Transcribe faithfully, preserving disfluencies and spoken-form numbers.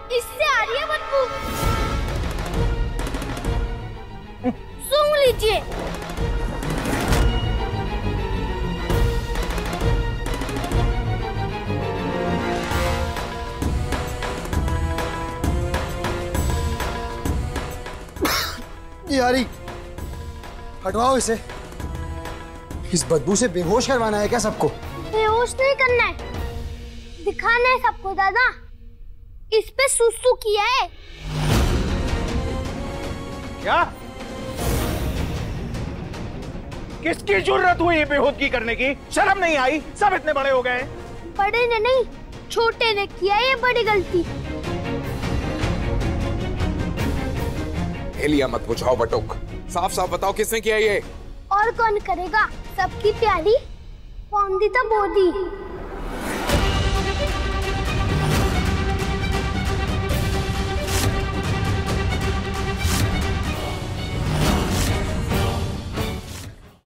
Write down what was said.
इससे आ रही है बदबू। सूंघ लीजिए। यारी, हटवाओ इसे। इस बदबू से बेहोश करवाना है क्या सबको? बेहोश नहीं करना है, दिखाना है सबको। दादा, इस पे सुसु किया है। क्या? किसकी जरूरत हुई बेहोदगी करने की? शर्म नहीं आई? सब इतने बड़े हो गए। बड़े ने नहीं, छोटे ने किया ये बड़ी गलती। हिलिया मत बुझाओ बटुक, साफ साफ बताओ किसने किया ये? और कौन करेगा? सबकी प्यारी पौंदी तो बोदी।